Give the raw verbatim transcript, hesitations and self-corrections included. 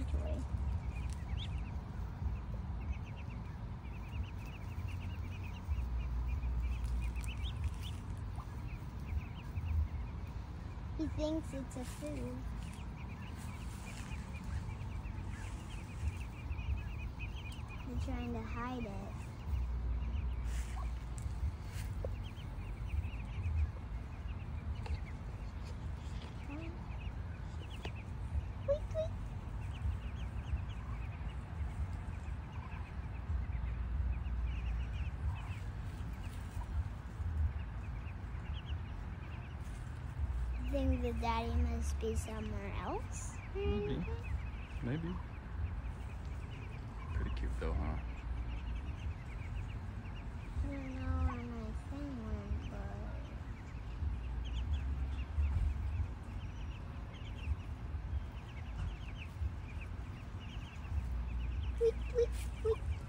toy. He thinks it's a food. He's trying to hide it. Think the daddy must be somewhere else? Maybe. Maybe. Pretty cute though, huh? I don't know where my thing went, but... Tweet, tweet, tweet.